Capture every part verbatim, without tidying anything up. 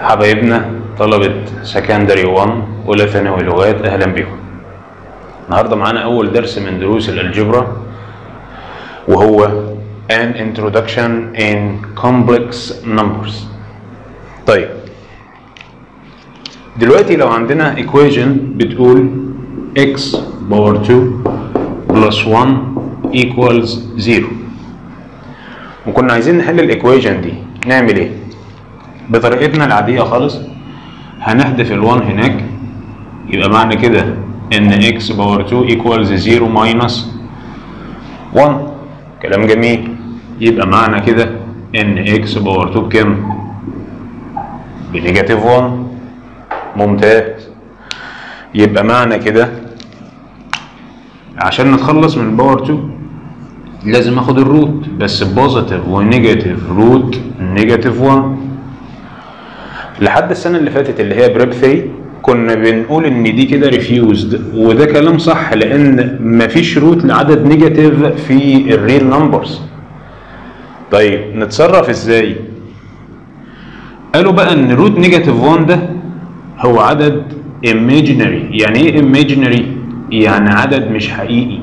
حبايبنا طلبة سكندري واحد أولى ثانوي لغات، أهلا بكم. النهاردة معانا أول درس من دروس الألجبرا وهو An Introduction in Complex Numbers. طيب دلوقتي لو عندنا equation بتقول x باور اتنين plus واحد equals صفر، وكنا عايزين نحل الايكويشن دي، نعمل ايه؟ بطريقتنا العادية خالص هنحذف ال واحد هناك، يبقى معنى كده ان x باور اتنين equals صفر minus واحد. كلام جميل. يبقى معنى كده ان x باور اتنين بكام؟ بنيجاتيف واحد. ممتاز. يبقى معنى كده عشان نتخلص من باور اتنين لازم اخد الروت، بس بوزيتيف ونيجاتيف روت نيجاتيف واحد. لحد السنه اللي فاتت اللي هي بريب ثلاثة كنا بنقول ان دي كده ريفيوزد، وده كلام صح لان مفيش روت لعدد نيجاتيف في الريل نمبرز. طيب نتصرف ازاي؟ قالوا بقى ان روت نيجاتيف واحد ده هو عدد imaginary. يعني ايه imaginary؟ يعني عدد مش حقيقي.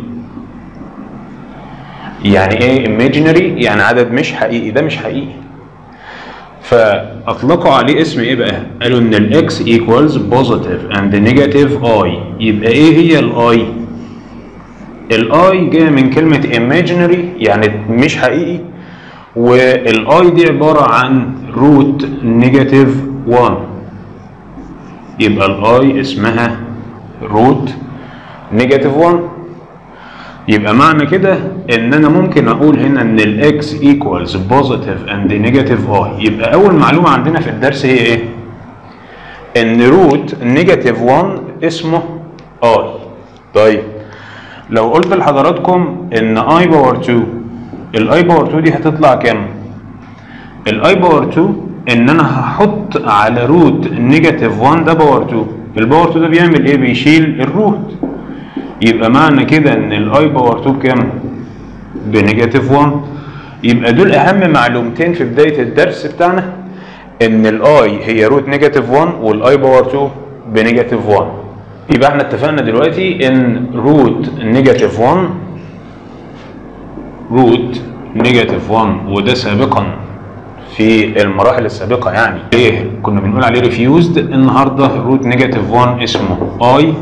يعني ايه imaginary؟ يعني عدد مش حقيقي، ده مش حقيقي. فاطلقوا عليه اسم ايه بقى؟ قالوا ان الاكس equals positive and negative i. يبقى ايه هي الاي؟ الاي جايه من كلمه imaginary يعني مش حقيقي، والاي دي عباره عن روت نيجاتيف واحد. يبقى الاي اسمها روت نيجاتيف واحد. يبقى معنى كده ان انا ممكن اقول هنا ان الاكس equals positive and negative i. يبقى اول معلومه عندنا في الدرس هي ايه؟ ان روت نيجاتيف واحد اسمه i. طيب لو قلت لحضراتكم ان i باور اتنين، الاي باور اتنين دي هتطلع كام؟ الاي باور اتنين ان انا هحط على روت نيجاتيف واحد ده باور اتنين. الباور اتنين ده بيعمل ايه؟ بيشيل الروت. يبقى معنى كده ان الاي باور اتنين بكام؟ بنيجاتيف واحد. يبقى دول اهم معلومتين في بدايه الدرس بتاعنا، ان الاي هي روت نيجاتيف واحد والاي باور اتنين بنيجاتيف واحد. يبقى احنا اتفقنا دلوقتي ان روت نيجاتيف واحد روت نيجاتيف واحد، وده سابقا في المراحل السابقه يعني ايه كنا بنقول عليه ريفيوزد. النهارده روت نيجاتيف واحد اسمه اي،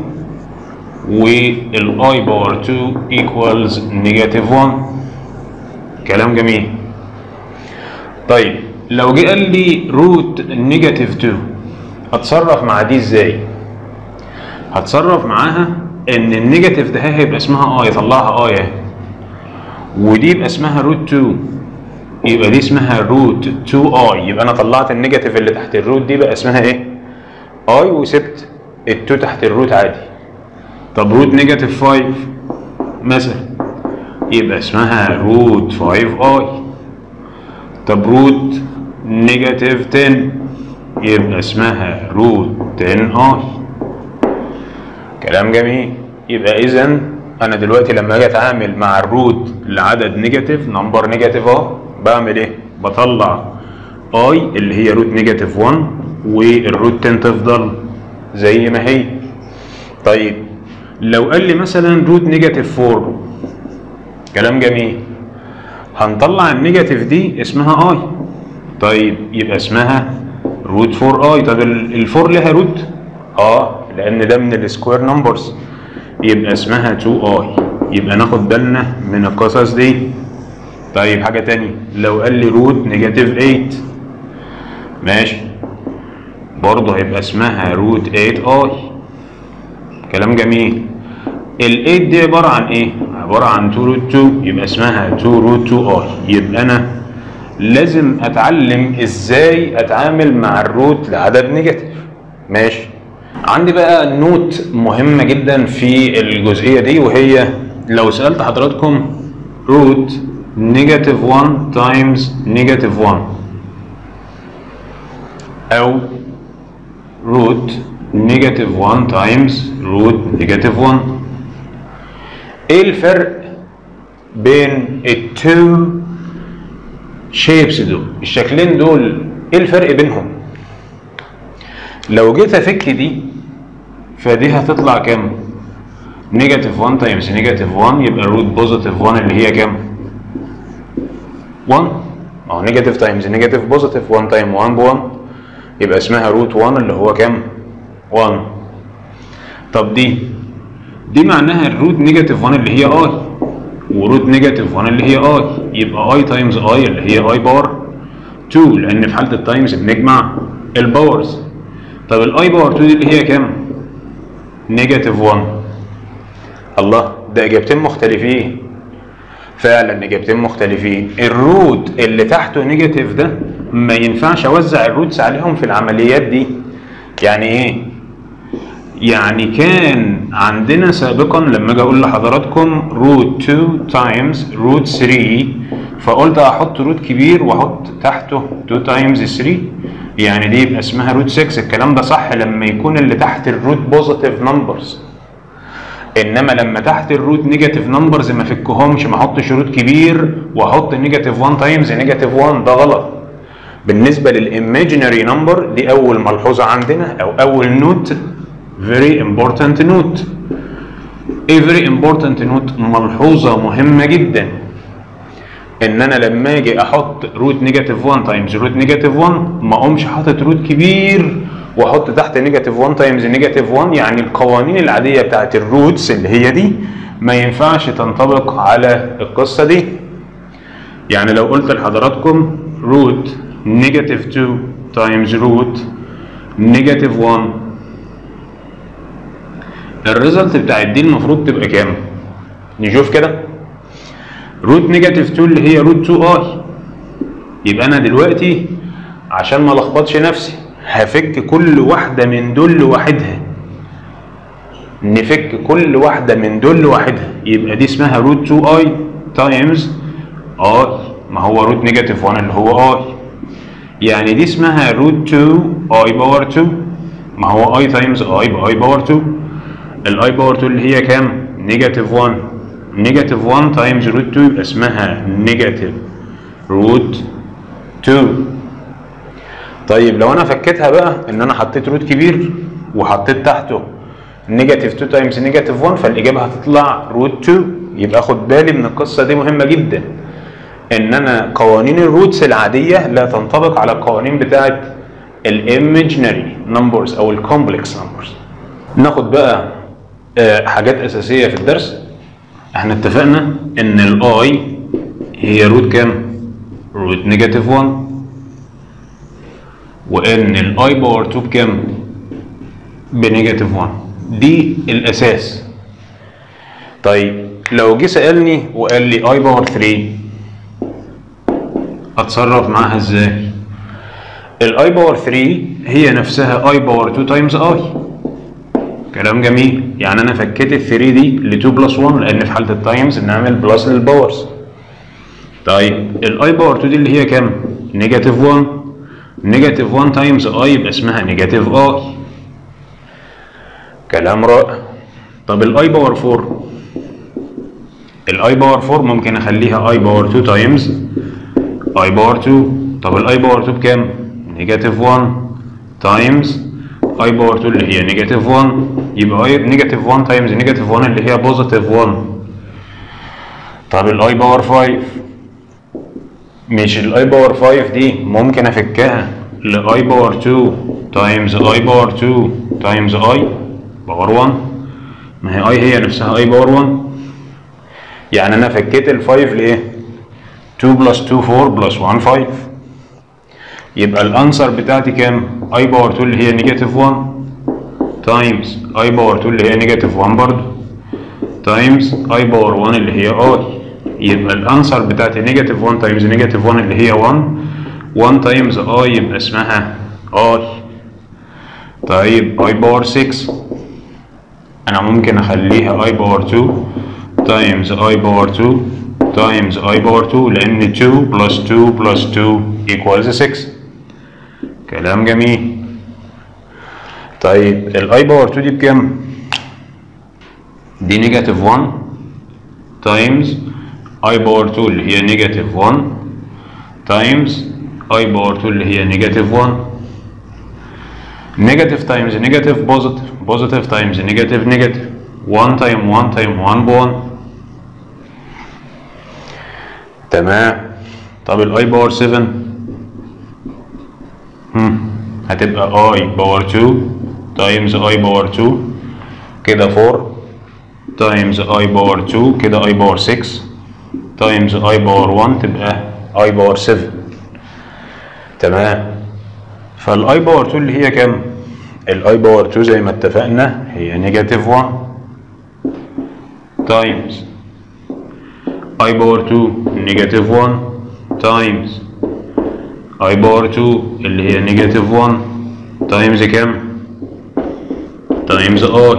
والاي باور اتنين equals نيجاتيف واحد. كلام جميل. طيب لو جه قال لي روت نيجاتيف اتنين هتصرف مع دي ازاي؟ هتصرف معاها ان النيجاتيف ده هيبقى اسمها اي، طلعها اي اهي، ودي يبقى اسمها روت اتنين، يبقى دي اسمها روت اتنين اي. يبقى انا طلعت النيجاتيف اللي تحت الروت دي بقى اسمها ايه؟ اي، وسبت الاتنين تحت الروت عادي. طب روت نيجاتيف خمسة مثلا يبقى اسمها روت خمسة اي. طب روت نيجاتيف عشرة يبقى اسمها روت عشرة اي. كلام جميل. يبقى اذا انا دلوقتي لما اجي اتعامل مع الروت لعدد نيجاتيف نمبر نيجاتيف اه بعمل ايه؟ بطلع اي اللي هي روت نيجاتيف واحد والروت عشرة تفضل زي ما هي. طيب لو قال لي مثلا روت نيجاتيف اربعة، كلام جميل، هنطلع النيجاتيف دي اسمها اي. طيب يبقى اسمها روت اربعة اي. طب الفور لها روت؟ اه لان ده من السكوير نمبرز، يبقى اسمها اتنين اي. يبقى ناخد بالنا من القصص دي. طيب حاجه تانية، لو قال لي روت نيجاتيف تمانية ماشي، برضه هيبقى اسمها روت تمانية اي. كلام جميل. ال تمانية دي عباره عن ايه؟ عباره عن اتنين روت اتنين، يبقى اسمها اتنين روت اتنين اي. يبقى انا لازم اتعلم ازاي اتعامل مع الروت لعدد نيجاتيف. ماشي. عندي بقى نوت مهمه جدا في الجزئيه دي، وهي لو سالت حضراتكم روت نيجاتيف واحد تايمز نيجاتيف واحد او روت نيجاتيف واحد تايمز روت نيجاتيف واحد، ايه الفرق بين التو شيبس دول؟ الشكلين دول ايه الفرق بينهم؟ لو جيت افك دي فدي هتطلع كام؟ نيجاتيف واحد تايمز نيجاتيف واحد، يبقى الروت بوزيتيف واحد اللي هي كام؟ واحد. اه نيجاتيف تايمز نيجاتيف بوزيتيف، واحد تايم واحد ب واحد، يبقى اسمها روت واحد اللي هو كام؟ واحد. طب دي دي معناها الروت نيجاتيف واحد اللي هي اي، وروت نيجاتيف واحد اللي هي اي، يبقى اي تايمز اي اللي هي اي باور اتنين، لان في حاله التايمز بنجمع الباورز. طب الاي باور اتنين دي اللي هي كام؟ نيجاتيف واحد. الله، ده اجابتين مختلفين. فعلا اجابتين مختلفين. الروت اللي تحته نيجاتيف ده ما ينفعش اوزع الروتس عليهم في العمليات دي. يعني ايه؟ يعني كان عندنا سابقا لما اجي اقول لحضراتكم روت اتنين تايمز روت تلاتة، فقلت احط روت كبير واحط تحته اتنين تايمز تلاتة، يعني دي يبقى اسمها روت ستة. الكلام ده صح لما يكون اللي تحت الروت بوزيتيف نمبرز، انما لما تحت الروت نيجاتيف نمبرز ما فكهمش، ما احطش روت كبير واحط نيجاتيف واحد تايمز نيجاتيف واحد، ده غلط. بالنسبه للايماجينري نمبر دي اول ملحوظه عندنا او اول نوت، very important note. a very important note، ملحوظه مهمه جدا، ان انا لما اجي احط روت نيجاتيف واحد تايمز روت نيجاتيف واحد ما اقومش حاطط روت كبير واحط تحت نيجاتيف واحد تايمز نيجاتيف واحد. يعني القوانين العاديه بتاعت الروتس اللي هي دي ما ينفعش تنطبق على القصه دي. يعني لو قلت لحضراتكم روت نيجاتيف اتنين تايمز روت نيجاتيف واحد، الريزلت بتاعت دي المفروض تبقى كام؟ نشوف كده. روت نيجاتيف اتنين اللي هي روت اتنين اي، يبقى انا دلوقتي عشان ما لخبطش نفسي هفك كل واحده من دول لوحدها. نفك كل واحده من دول لوحدها، يبقى دي اسمها روت اتنين اي تايمز اي، ما هو روت نيجاتيف واحد اللي هو اي، يعني دي اسمها روت اتنين اي باور اتنين، ما هو اي تايمز اي باي باور اتنين. الاي باور اتنين اللي هي كام؟ نيجاتيف واحد. نيجاتيف واحد تايمز روت اتنين يبقى اسمها نيجاتيف روت اتنين. طيب لو انا فكيتها بقى ان انا حطيت روت كبير وحطيت تحته نيجاتيف اتنين تايمز نيجاتيف واحد، فالاجابه هتطلع روت اتنين. يبقى اخد بالي من القصه دي، مهمه جدا، ان انا قوانين الروتس العاديه لا تنطبق على القوانين بتاعه الايماجينري نمبرز او الكومبلكس نمبرز. ناخد بقى حاجات اساسيه في الدرس. احنا اتفقنا ان الاي هي روت كام؟ روت نيجاتيف واحد، وان الاي باور اتنين بكام؟ بنيجاتيف واحد. دي الاساس. طيب لو جه سالني وقال لي اي باور تلاتة، اتصرف معاها ازاي؟ الاي باور تلاتة هي نفسها اي باور اتنين تايمز اي. كلام جميل. يعني انا فكيت ال تلاتة دي ل اتنين بلس واحد، لان في حاله التايمز بنعمل بلس للباورز. طيب الاي باور اتنين دي اللي هي كام؟ نيجاتيف واحد. نيجاتيف واحد تايمز اي يبقى اسمها نيجاتيف اي. كلام رائع. طب الاي باور اربعة، الاي باور اربعة ممكن اخليها اي باور اتنين تايمز اي باور اتنين. طب الاي باور اتنين بكام؟ نيجاتيف واحد تايمز اي باور اتنين اللي هي نيجاتيف واحد، يبقى اي نيجاتيف واحد تايمز نيجاتيف واحد اللي هي بوزيتيف واحد. طب الاي باور خمسة، مش الاي باور خمسة دي ممكن افكها لاي باور اتنين تايمز اي باور اتنين تايمز اي باور واحد، ما هي اي هي نفسها اي باور واحد. يعني انا فكيت ال خمسة لايه؟ اتنين بلس اتنين اربعة بلس واحد خمسة، يبقى الانسر بتاعتي كام؟ اي باور اتنين اللي هي نيجاتيف واحد تايمز اي باور اتنين اللي هي نيجاتيف واحد برضه تايمز اي باور واحد اللي هي اي. يبقى الانسر بتاعتي نيجاتيف واحد تايمز نيجاتيف واحد اللي هي واحد، واحد تايمز اي يبقى اسمها اي. طيب اي باور ستة انا ممكن اخليها اي باور اتنين تايمز اي باور اتنين تايمز اي باور اتنين، لان اتنين بلس اتنين بلس اتنين equals ستة. كلام جميل. طيب الاي باور اتنين دي بكام؟ دي نيجاتيف واحد تايمز اي باور اتنين اللي هي نيجاتيف واحد تايمز اي باور اتنين اللي هي نيجاتيف واحد. نيجاتيف تايمز نيجاتيف بوزيتيف، بوزيتيف تايمز نيجاتيف نيجاتيف، واحد تايم واحد تايم واحد بواحد. تمام. طب الاي باور سبعة هم هتبقى اي باور اتنين تايمز اي باور اتنين كده اربعة تايمز اي باور اتنين كده اي باور ستة تايمز اي باور واحد تبقى اي باور سبعة. تمام. فالاي باور اتنين اللي هي كام؟ الاي باور اتنين زي ما اتفقنا هي نيجاتيف واحد تايمز اي باور اتنين نيجاتيف واحد تايمز اي باور اتنين اللي هي نيجاتيف واحد تايمز كام؟ تايمز اي.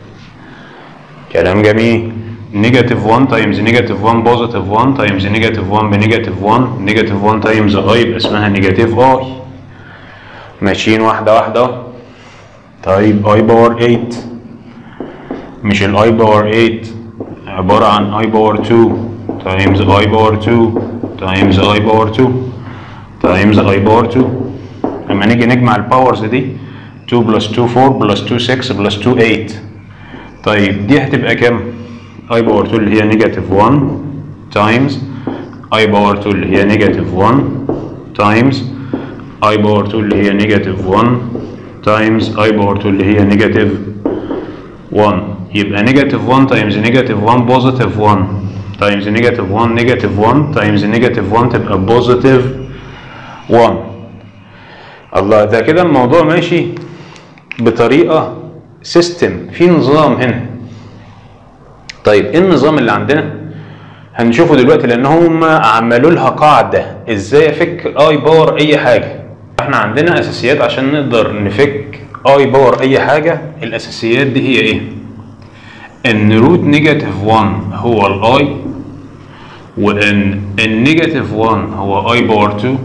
كلام جميل. نيجاتيف واحد تايمز نيجاتيف واحد بوزيتيف واحد تايمز نيجاتيف واحد بنيجاتيف واحد، نيجاتيف واحد تايمز اي يبقى اسمها نيجاتيف اي. ماشيين واحده واحده. طيب اي باور تمانية، مش الاي باور تمانية عباره عن اي باور اتنين تايمز اي باور اتنين تايمز اي باور اتنين تايمز اي باور اتنين. لما نيجي نجمع الباورز دي اتنين بلس اتنين اربعة بلس اتنين ستة بلس اتنين تمانية. طيب دي هتبقى كام؟ اي باور اتنين اللي هي نيجاتيف واحد تايمز اي باور اتنين اللي هي نيجاتيف واحد تايمز اي باور اتنين اللي هي نيجاتيف واحد تايمز اي باور اتنين اللي هي نيجاتيف واحد. يبقى نيجاتيف واحد تايمز نيجاتيف واحد بوزيتيف واحد تايمز نيجاتيف واحد نيجاتيف واحد تايمز نيجاتيف واحد تبقى بوزيتيف واحد. الله، ده كده الموضوع ماشي بطريقه سيستم، في نظام هنا. طيب ايه النظام اللي عندنا؟ هنشوفه دلوقتي لان هم عملوا لها قاعده ازاي افك اي باور اي حاجه. احنا عندنا اساسيات عشان نقدر نفك اي باور اي حاجه. الاساسيات دي هي ايه؟ ان روت نيجاتيف واحد هو الاي، وان النيجاتيف واحد هو اي باور اتنين،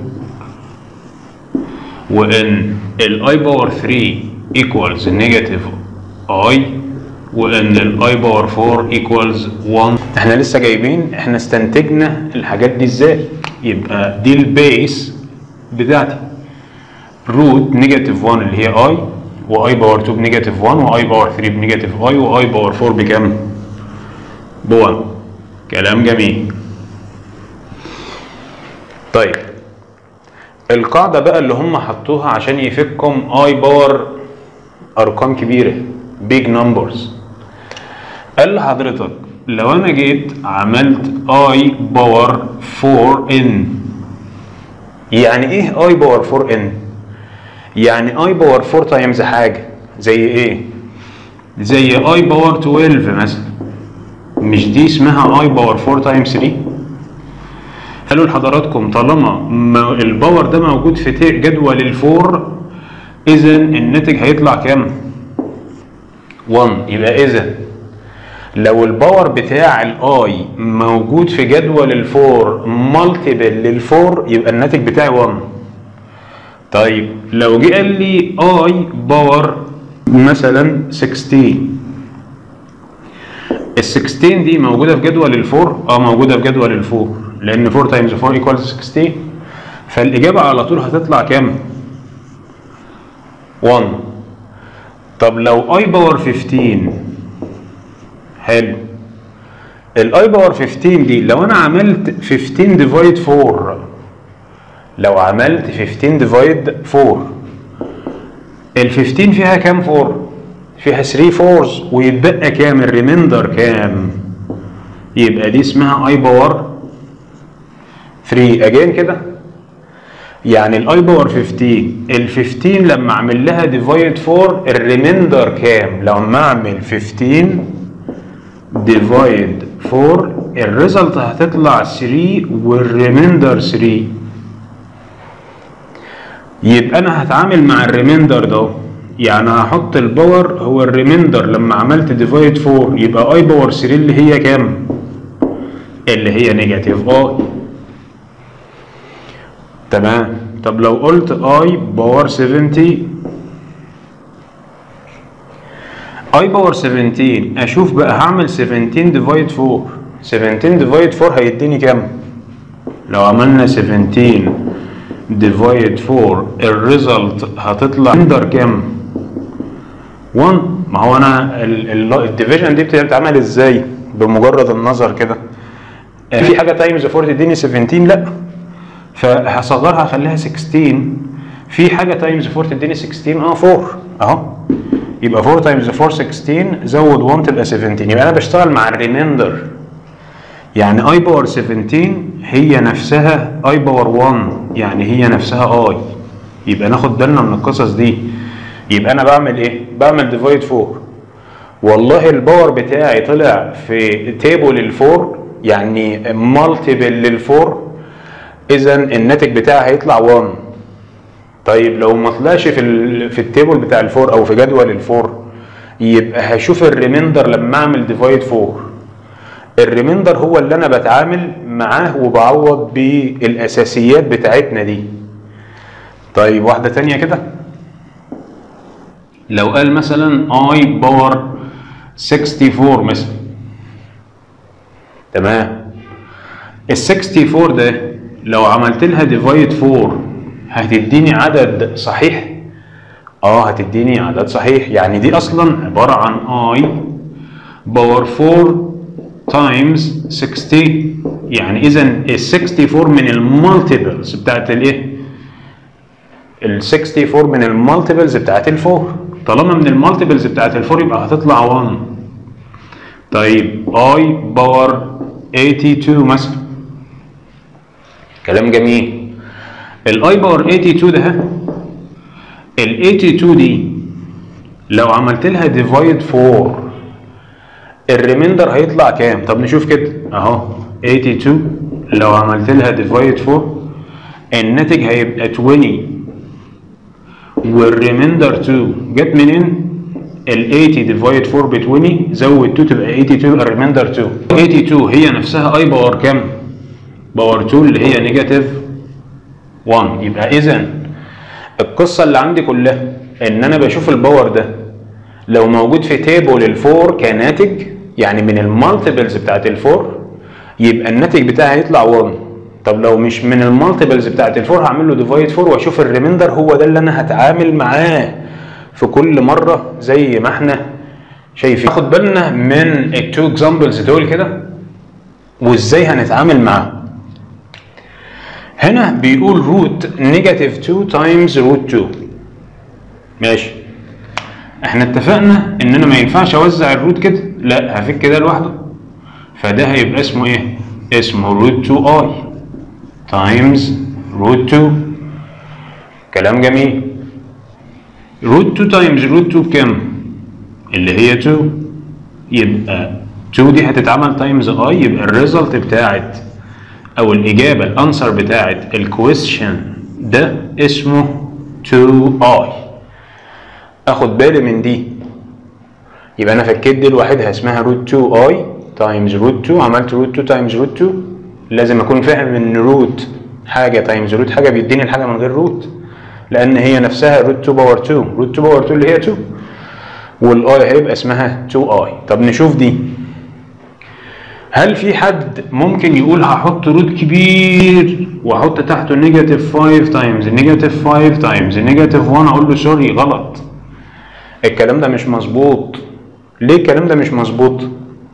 وان الاي باور تلاتة equals نيجاتيف اي، وان الاي باور اربعة equals واحد. احنا لسه جايبين احنا استنتجنا الحاجات دي ازاي. يبقى دي البيس بتاعتي روت نيجاتيف واحد اللي هي اي، واي باور اتنين بنيجاتيف واحد، واي باور تلاتة بنيجاتيف اي، واي باور اربعة بكام؟ بواحد. كلام جميل. طيب القاعده بقى اللي هم حطوها عشان يفكم اي باور ارقام كبيره big numbers. قال لحضرتك لو انا جيت عملت اي باور اربعة ان، يعني ايه اي باور اربعة ان؟ يعني اي باور اربعة تايمز حاجه زي ايه؟ زي اي باور اتناشر مثلا. مش دي اسمها اي باور اربعة تايمز تلاتة؟ قالوا لحضراتكم طالما الباور ده موجود في جدول الفور اذا الناتج هيطلع كام؟ واحد. يبقى اذا لو الباور بتاع الاي موجود في جدول الفور مالتيبل للفور يبقى الناتج بتاعي واحد. طيب لو جه قال لي اي باور مثلا ستاشر، ال ستاشر دي موجوده في جدول الفور؟ اه موجوده في جدول الفور، لان اربعة تايمز اربعة ايكوالز ستاشر. فالاجابه على طول هتطلع كام؟ واحد. طب لو اي باور خمستاشر، حلو، الاي باور خمستاشر دي لو انا عملت خمستاشر ديفايد اربعة، لو عملت خمستاشر ديفايد اربعة، ال خمستاشر فيها كام فور؟ فيها تلاتة فورز، ويتبقى كام؟ الريميندر كام؟ يبقى دي اسمها اي باور تلاتة. اجين كده يعني الاي باور خمستاشر، ال خمستاشر لما اعمل لها ديفايد اربعة الريميندر كام؟ لما اعمل خمستاشر ديفايد اربعة الريزلت هتطلع تلاتة والريميندر تلاتة. يبقى انا هتعامل مع الريميندر ده، يعني هحط الباور هو الريميندر لما عملت ديفايد اربعة، يبقى اي باور تلاتة اللي هي كام؟ اللي هي نيجاتيف اي. تمام. طب لو قلت اي باور سبعتاشر، اي باور سبعتاشر اشوف بقى هعمل سبعتاشر ديفايد اربعة، سبعتاشر ديفايد اربعة هيديني كام؟ لو عملنا سبعتاشر ديفايد فور الريزلت هتطلع ريميندر كام؟ واحد. ما هو انا الديفيجن دي بتتعمل ازاي؟ بمجرد النظر كده. في حاجه تايمز فور تديني سبعتاشر؟ لا، فهصغرها اخليها ستاشر. في حاجه تايمز فور تديني ستاشر؟ اه اربعة اهو. يبقى اربعة تايمز اربعة ستاشر، زود واحد تبقى سبعتاشر. يبقى انا بشتغل مع الريميندر، يعني اي باور سبعتاشر هي نفسها اي باور واحد، يعني هي نفسها اي. يبقى ناخد بالنا من القصص دي. يبقى انا بعمل ايه؟ بعمل ديفايد اربعة. والله الباور بتاعي طلع في تيبل الفور، يعني مالتيبل للفور، اذا الناتج بتاعي هيطلع واحد. طيب لو ما طلعش في ال في التيبل بتاع الفور او في جدول الفور، يبقى هشوف الريميندر لما اعمل ديفايد اربعة. الريميندر هو اللي انا بتعامل معاه وبعوض بالاساسيات بتاعتنا دي. طيب واحده ثانيه كده، لو قال مثلا اي باور اربعة وستين مثلا، تمام، ال ستة وستين ده لو عملت لها ديفايد اربعة هتديني عدد صحيح؟ اه هتديني عدد صحيح. يعني دي اصلا عباره عن اي باور اربعة تايمز ستاشر، يعني اذا ال ستة وستين من المالتيبلز بتاعت الايه؟ ال ستة وستين من المالتيبلز بتاعت الفور. طالما من المالتيبلز بتاعت الفور يبقى هتطلع واحد. طيب اي باور اتنين وتمانين مثلا، كلام جميل. الاي باور اتنين وتمانين ده، ال اتنين وتمانين دي لو عملت لها ديفايد اربعة الريميندر هيطلع كام؟ طب نشوف كده اهو. اتنين وتمانين لو عملت لها ديفايد اربعة الناتج هيبقى عشرين، والريميندر اتنين جت منين؟ ال تمانين ديفايد اربعة ب عشرين، زود اتنين تبقى اتنين وتمانين، الريميندر اتنين. اتنين وتمانين هي نفسها اي باور كام؟ باور اتنين اللي هي نيجاتيف واحد. يبقى اذا القصه اللي عندي كلها ان انا بشوف الباور ده لو موجود في تيبل الفور كناتج، يعني من المالتيبلز بتاعت الفور، يبقى الناتج بتاعي هيطلع واحد. طب لو مش من المالتيبلز بتاعت الفور هعمل له ديفايد اربعة واشوف الريميندر، هو ده اللي انا هتعامل معاه في كل مره زي ما احنا شايفين. ناخد بالنا من التو اكزامبلز دول كده وازاي هنتعامل معاهم. هنا بيقول روت نيجاتيف اتنين تايمز روت اتنين، ماشي. احنا اتفقنا ان انا ما ينفعش اوزع الروت كده، لا هفك كده لوحده، فده هيبقى اسمه ايه؟ اسمه روت اتنين اي تايمز روت اتنين. كلام جميل. روت اتنين تايمز روت اتنين بكام؟ اللي هي اتنين، يبقى اتنين دي هتتعمل تايمز اي، يبقى الريزلت بتاعت او الاجابه الانسر بتاعت الكويستشن ده اسمه اتنين اي. اخد بالي من دي. يبقى انا فكيت دي لوحدها اسمها روت اتنين اي تايمز روت اتنين، عملت روت اتنين تايمز روت اتنين. لازم اكون فاهم ان روت حاجه تايمز روت حاجه بيديني الحاجه من غير روت، لان هي نفسها روت اتنين باور اتنين، روت اتنين باور اتنين اللي هي اتنين، والاي هيبقى اسمها اتنين اي. طب نشوف دي. هل في حد ممكن يقول هحط روت كبير واحط تحته نيجاتيف خمسة تايمز نيجاتيف خمسة تايمز نيجاتيف واحد، اقول له سوري غلط، الكلام ده مش مظبوط. ليه الكلام ده مش مظبوط؟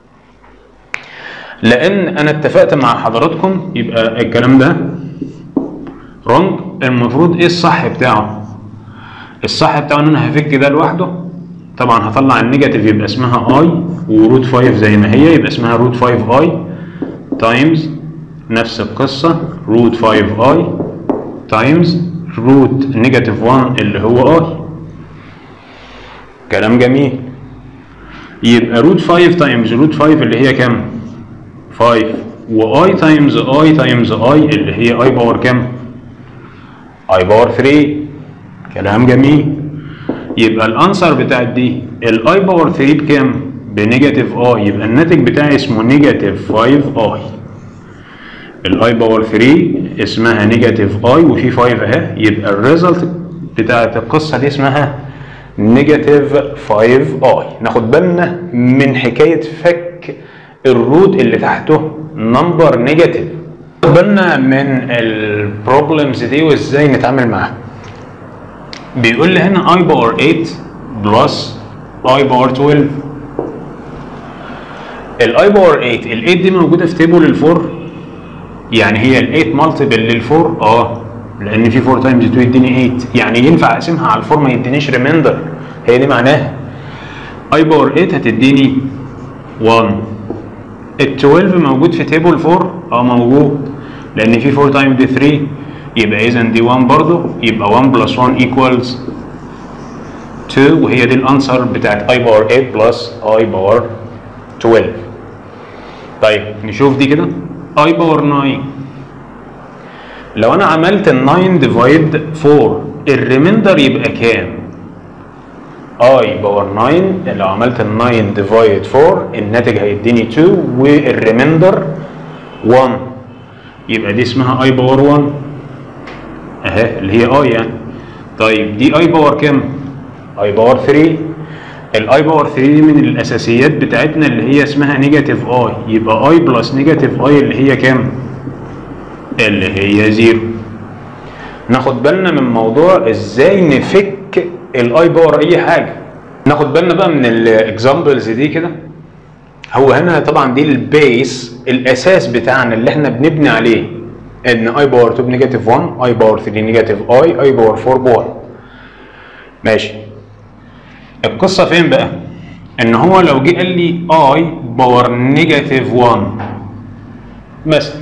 لان انا اتفقت مع حضراتكم يبقى الكلام ده رونج. المفروض ايه الصح بتاعه؟ الصح بتاعه ان انا هفك ده لوحده، طبعا هطلع النيجاتيف يبقى اسمها اي، وروت خمسة زي ما هي يبقى اسمها روت خمسة اي تايمز نفس القصه روت خمسة اي تايمز روت نيجاتيف واحد اللي هو اي. كلام جميل. يبقى روت خمسة تايمز روت خمسة اللي هي كام؟ خمسة، واي تايمز اي تايمز اي اللي هي اي باور كام؟ اي باور تلاتة. كلام جميل. يبقى الانسر بتاعت دي الاي باور تلاتة بكام؟ بنيجاتيف اي، يبقى الناتج بتاعي اسمه نيجاتيف خمسة اي. الاي باور تلاتة اسمها نيجاتيف اي وفي خمسة اهي، يبقى الريزلت بتاعت القصه دي اسمها نيجاتيف خمسة اي. ناخد بالنا من حكايه فك الروت اللي تحته نمبر نيجاتيف، خد بالنا من البروبلمز دي وازاي نتعامل معاها. بيقول لي هنا i باور ثمانية بلس i باور اتناشر. الاي باور ثمانية، ال ثمانية دي موجوده في تيبل الفور، يعني هي ال ثمانية مالتيبل للفور، اه لان في أربعة تايمز اتنين يديني ثمانية، يعني ينفع اقسمها على الفور ما يدينيش ريميندر، هي دي معناها. i باور ثمانية هتديني واحد. ال اتناشر موجود في تيبل فور، اه موجود لان في أربعة تايمز تلاتة، يبقى اذا دي واحد برضه، يبقى واحد بلس واحد ايكوالز اتنين، وهي دي الانسر بتاعت i باور ثمانية بلس i باور اتناشر. طيب نشوف دي كده. i باور تسعة، لو انا عملت ال تسعة ديفايد اربعة الريميندر يبقى كام؟ i باور تسعة لو عملت ال تسعة ديفايد اربعة الناتج هيديني اتنين والريميندر واحد، يبقى دي اسمها i باور واحد اهي اللي هي i يعني. طيب دي i باور كام؟ i باور تلاتة. الاي باور تلاتة دي من الاساسيات بتاعتنا اللي هي اسمها نيجاتيف اي، يبقى اي بلس نيجاتيف اي اللي هي كام؟ اللي هي زيرو. ناخد بالنا من موضوع ازاي نفك الاي باور اي حاجه. ناخد بالنا بقى من الاكزامبلز دي كده. هو هنا طبعا دي البيس، الاساس بتاعنا اللي احنا بنبني عليه، ان اي باور اتنين بنيجاتيف واحد، اي باور تلاتة نيجاتيف اي، اي باور اربعة بواحد. ماشي. القصه فين بقى؟ ان هو لو جه قال لي اي باور نيجاتيف واحد مثلا،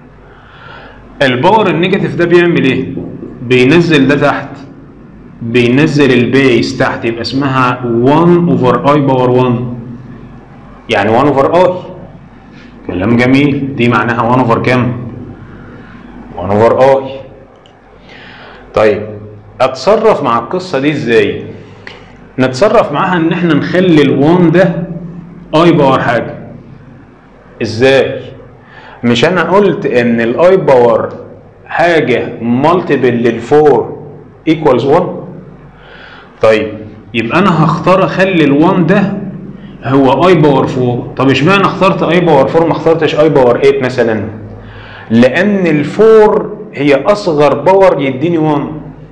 الباور النيجاتيف ده بيعمل ايه؟ بينزل ده تحت، بينزل البيس تحت، يبقى اسمها واحد اوفر اي باور واحد، يعني واحد اوفر اي. كلام جميل. دي معناها واحد اوفر كام؟ واحد اوفر اي. طيب اتصرف مع القصه دي ازاي؟ نتصرف معاها ان احنا نخلي ال1 ده اي باور حاجه. ازاي؟ مش انا قلت ان الاي باور حاجه مالتيبل للفور ايكوالز واحد؟ طيب يبقى انا هختار اخلي ال1 ده هو اي باور اربعة. طب اشمعنى اخترت اي باور اربعة ما اخترتش اي باور تمانية مثلا؟ لان الفور هي اصغر باور يديني واحد،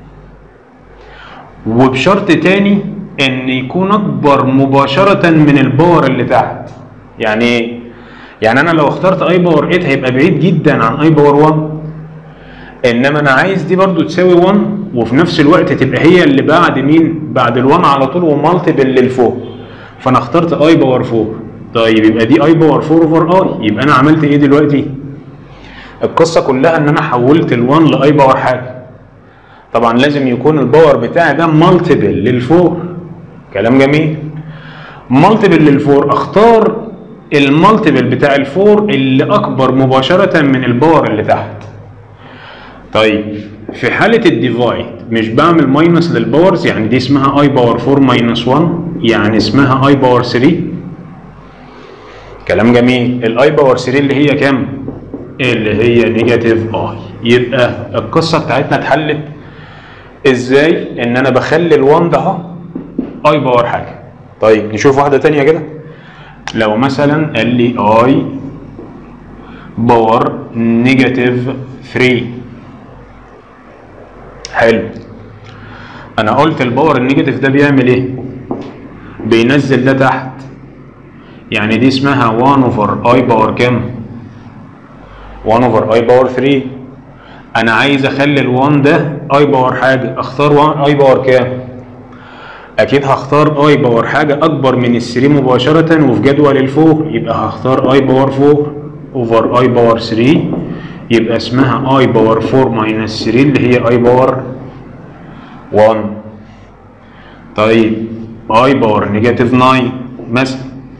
وبشرط تاني ان يكون اكبر مباشره من الباور اللي تحت. يعني ايه؟ يعني انا لو اخترت اي باور تمانية هيبقى بعيد جدا عن اي باور واحد، انما انا عايز دي برضو تساوي واحد وفي نفس الوقت تبقى هي اللي بعد مين؟ بعد ال1 على طول ومالتيبل للفوق، فانا اخترت اي باور اربعة. طيب يبقى دي اي باور اربعة اوفر اي. يبقى انا عملت ايه دلوقتي؟ القصه كلها ان انا حولت ال1 لاي باور حاجه. طبعا لازم يكون الباور بتاعي ده مالتيبل للفوق. كلام جميل. مالتيبل للفور، اختار المالتيبل بتاع الفور اللي اكبر مباشره من الباور اللي تحت. طيب في حاله الديفايد مش بعمل ماينس للباورز، يعني دي اسمها اي باور اربعة ماينس واحد، يعني اسمها اي باور تلاتة. كلام جميل. الاي باور تلاتة اللي هي كام؟ اللي هي نيجاتيف اي. يبقى القصه بتاعتنا اتحلت ازاي؟ ان انا بخلي ال1 ده اهو اي باور حاجه. طيب نشوف واحده ثانيه كده. لو مثلا قال لي اي باور نيجاتيف تلاتة، حلو. انا قلت الباور النيجاتيف ده بيعمل ايه؟ بينزل ده تحت، يعني دي اسمها واحد اوفر اي باور كام؟ واحد اوفر اي باور تلاتة. انا عايز اخلي ال1 ده اي باور حاجه، اختار اي باور كام؟ اكيد هختار اي باور حاجه اكبر من ال3 مباشره، وفي جدول الفوق يبقى هختار اي باور اربعة اوفر اي باور تلاتة، يبقى اسمها اي باور اربعة ماينس تلاتة اللي هي اي باور واحد. طيب اي باور نيجاتيف تسعة مثلا،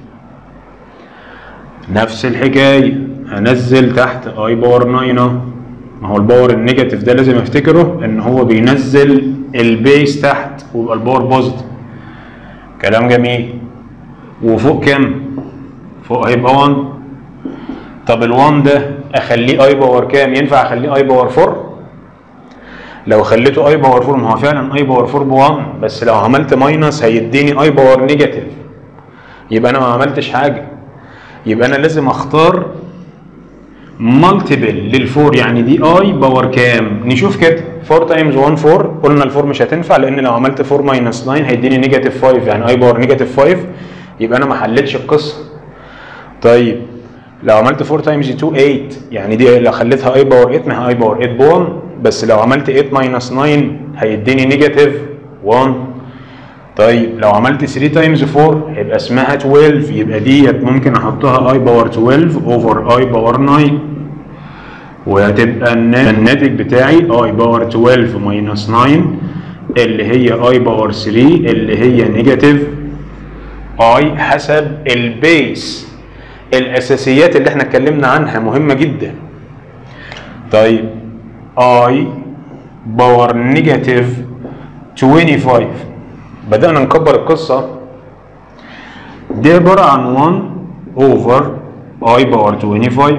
نفس الحكايه، هنزل تحت اي باور تسعة. ما هو الباور النيجاتيف ده لازم افتكره ان هو بينزل البيس تحت ويبقى الباور بوزيتيف. كلام جميل. وفوق كام؟ فوق هيبقى واحد. طب ال1 ده اخليه اي باور كام؟ ينفع اخليه اي باور اربعة؟ لو خليته اي باور اربعة، ما هو فعلا اي باور اربعة بواحد، بس لو عملت ماينس هيديني اي باور نيجاتيف، يبقى انا ما عملتش حاجه. يبقى انا لازم اختار مالتيبل للفور يعني دي اي باور كام؟ نشوف كده فور تايمز واحد فور، قلنا الفور مش هتنفع لان لو عملت فور ماينس تسعة هيديني نيجاتيف خمسة يعني اي باور نيجاتيف خمسة، يبقى انا ما حلتش القصه. طيب لو عملت فور تايمز اتنين تمانية يعني دي لو خليتها اي باور تمانية ما هي اي باور تمانية ب واحد، بس لو عملت تمانية ماينس تسعة هيديني نيجاتيف واحد. طيب لو عملت تلاتة تايمز اربعة هيبقى اسمها اتناشر، يبقى ديت ممكن احطها اي باور اتناشر اوفر اي باور تسعة، وهتبقى الناتج بتاعي اي باور اتناشر ماينس تسعة اللي هي اي باور تلاتة اللي هي نيجاتيف اي حسب البيس. الاساسيات اللي احنا اتكلمنا عنها مهمه جدا. طيب اي باور نيجاتيف خمسة وعشرين، بدأنا نكبر القصة. دي عبارة عن واحد اوفر اي باور خمسة وعشرين.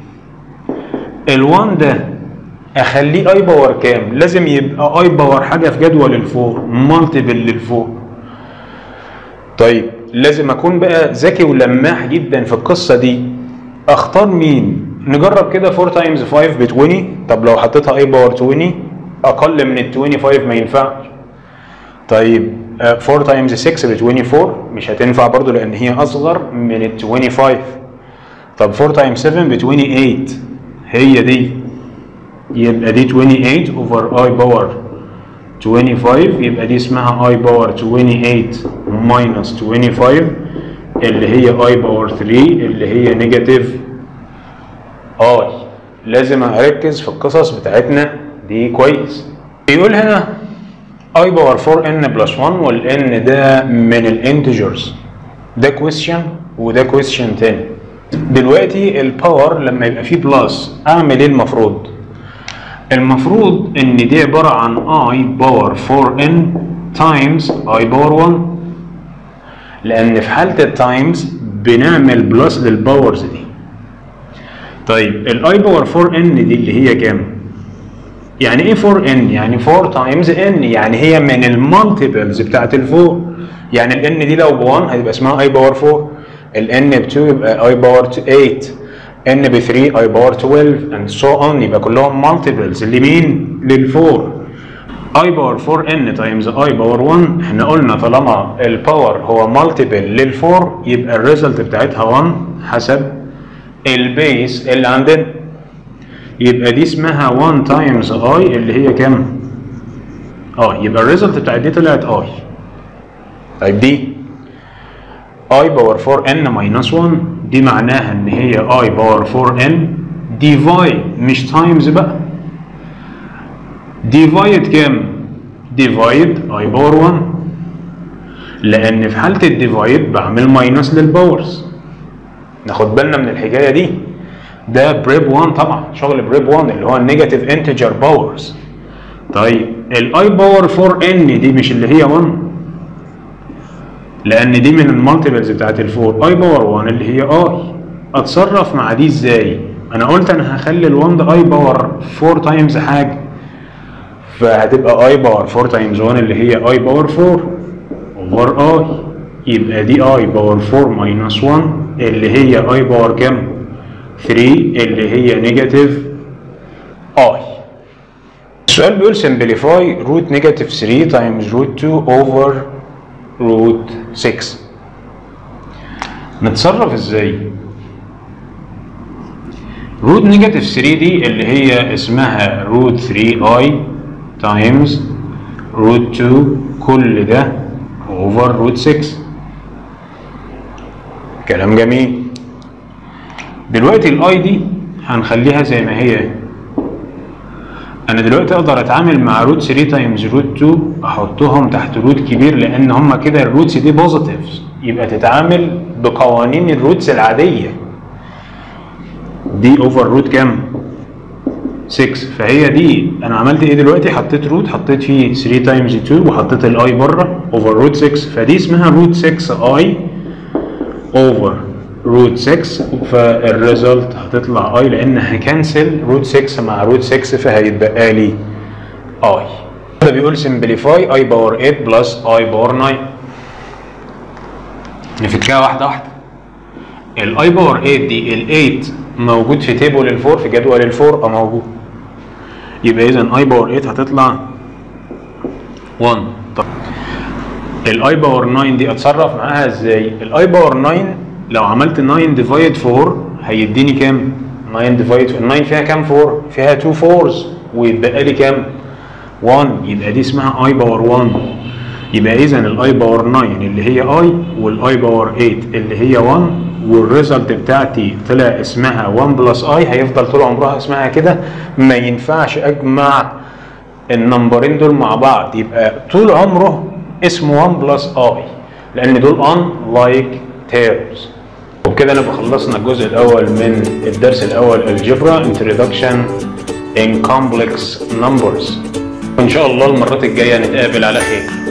ال واحد ده اخليه اي باور كام؟ لازم يبقى اي باور حاجة في جدول الفوق، مالتيبل للفوق. طيب لازم اكون بقى ذكي ولماح جدا في القصة دي. اختار مين؟ نجرب كده فور تايمز خمسة ب عشرين. طب لو حطيتها اي باور عشرين اقل من ال خمسة وعشرين ما ينفعش. طيب فور تايمز ستة ب اربعة وعشرين مش هتنفع برضو لان هي اصغر من ال خمسة وعشرين. طب فور تايمز سبعة ب ثمانية وعشرين هي دي، يبقى دي ثمانية وعشرين اوفر اي باور خمسة وعشرين، يبقى دي اسمها اي باور ثمانية وعشرين ماينس خمسة وعشرين اللي هي اي باور تلاتة اللي هي نيجاتيف اي. لازم اركز في القصص بتاعتنا دي كويس. بيقول هنا اي باور اربعة ان بلس واحد، والان ده من الانتجرز. ده كويستشن وده كويستشن تاني. دلوقتي الباور لما يبقى فيه بلس اعمل ايه المفروض؟ المفروض ان دي عباره عن اي باور اربعة ان تايمز اي باور واحد، لان في حاله التايمز بنعمل بلس للباورز دي. طيب الاي باور اربعة ان دي اللي هي كام؟ يعني ايه اربعة ان؟ يعني اربعة تايمز ان، يعني هي من المالتيبلز بتاعت الفوق. يعني الان دي لو ب واحد هتبقى اسمها اي باور اربعة، الان ب اتنين يبقى اي باور تمانية، ان ب تلاتة اي باور اتناشر and so on، يبقى كلهم مالتيبلز لمين؟ للفور. اي باور اربعة ان تايمز اي باور واحد، احنا قلنا طالما الباور هو مالتيبل للفور يبقى الريزلت بتاعتها واحد حسب البيس اللي عندنا. يبقى دي اسمها واحد تايمز اي اللي هي كام؟ اه يبقى الريزلت بتاعت دي طلعت اي. طيب دي اي باور اربعة ان ماينس واحد، دي معناها ان هي اي باور اربعة ان ديفايد مش تايمز بقى. ديفايد كام؟ ديفايد اي باور واحد، لان في حاله الديفايد بعمل ماينس للباورز. ناخد بالنا من الحكايه دي. ده بريب واحد طبعا، شغل بريب واحد اللي هو النيجاتيف انتجر باورز. طيب الاي باور اربعة ان دي مش اللي هي واحد، لان دي من المالتيبلز بتاعت الفور. اي باور واحد اللي هي اي. اتصرف مع دي ازاي؟ انا قلت انا هخلي ال1 ده اي باور اربعة تايمز حاجه، فهتبقى اي باور اربعة تايمز واحد اللي هي اي باور اربعة اوفر اي، يبقى دي اي باور اربعة ماينس واحد اللي هي اي باور كام؟ تلاتة اللي هي نيجاتيف اي. السؤال بيقول سمبليفاي روت نيجاتيف تلاتة تايمز روت اتنين اوفر روت ستة. نتصرف ازاي؟ روت نيجاتيف تلاتة دي اللي هي اسمها روت تلاتة اي تايمز روت اتنين كل ده اوفر روت ستة. كلام جميل. دلوقتي الاي دي هنخليها زي ما هي. انا دلوقتي اقدر اتعامل مع روت تلاتة تايمز روت اتنين احطهم تحت روت كبير لان هما كده الروتس دي بوزيتيفز، يبقى تتعامل بقوانين الروتس العاديه. دي اوفر روت كام؟ ستة. فهي دي انا عملت ايه دلوقتي؟ حطيت روت، حطيت فيه تلاتة تايمز اتنين وحطيت الاي بره اوفر روت ستة، فدي اسمها روت ستة اي اوفر روت ستة، فالريزلت هتطلع اي لان هكنسل روت ستة مع روت ستة فهيتبقى لي اي. ده بيقول سمبليفاي اي باور تمانية بلس اي باور تسعة. نفكها واحده واحده. الاي باور تمانية دي ال تمانية موجود في تيبل الفور، في جدول الفور اه موجود. يبقى اذا اي باور تمانية هتطلع واحد. طب الاي باور تسعة دي اتصرف معاها ازاي؟ الاي باور تسعة لو عملت تسعة ديفايد أربعة هيديني كام؟ تسعة ديفايد تسعة فيها كام فور؟ فيها اتنين فورز، ويتبقى لي كام؟ واحد. يبقى دي اسمها اي باور واحد. يبقى اذا الاي باور تسعة اللي هي اي، والاي باور تمانية اللي هي واحد، والريزلت بتاعتي طلع اسمها واحد بلس اي، هيفضل طول عمرها اسمها كده. ما ينفعش اجمع النمبرين دول مع بعض، يبقى طول عمره اسمه واحد بلس اي، لان دول unlike terms. وبكده نبقى خلصنا الجزء الاول من الدرس الاول الجبرا introduction in complex numbers. وان شاء الله المرات الجايه نتقابل على خير.